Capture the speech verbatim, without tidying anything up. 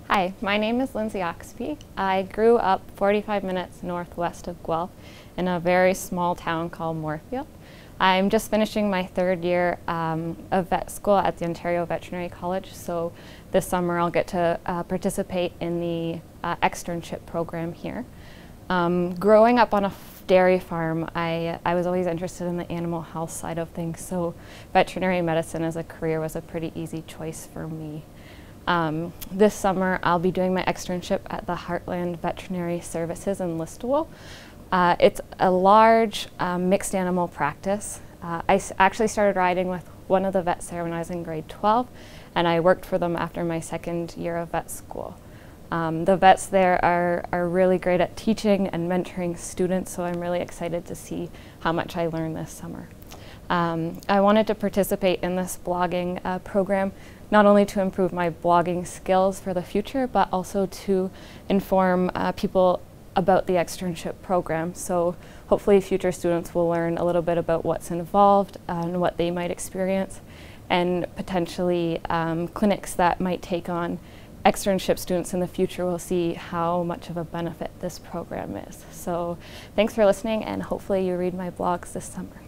Hi, my name is Lindsay Oxby. I grew up forty-five minutes northwest of Guelph in a very small town called Moorfield. I'm just finishing my third year um, of vet school at the Ontario Veterinary College, so this summer I'll get to uh, participate in the uh, externship program here. Um, growing up on a dairy farm, I, I was always interested in the animal health side of things, so veterinary medicine as a career was a pretty easy choice for me. Um, this summer I'll be doing my externship at the Heartland Veterinary Services in Listowel. Uh, it's a large um, mixed animal practice. Uh, I s actually started riding with one of the vets there when I was in grade twelve, and I worked for them after my second year of vet school. Um, the vets there are, are really great at teaching and mentoring students, so I'm really excited to see how much I learn this summer. Um, I wanted to participate in this blogging uh, program not only to improve my blogging skills for the future, but also to inform uh, people about the externship program. So hopefully future students will learn a little bit about what's involved and what they might experience, and potentially um, clinics that might take on externship students in the future will see how much of a benefit this program is. So thanks for listening, and hopefully you read my blogs this summer.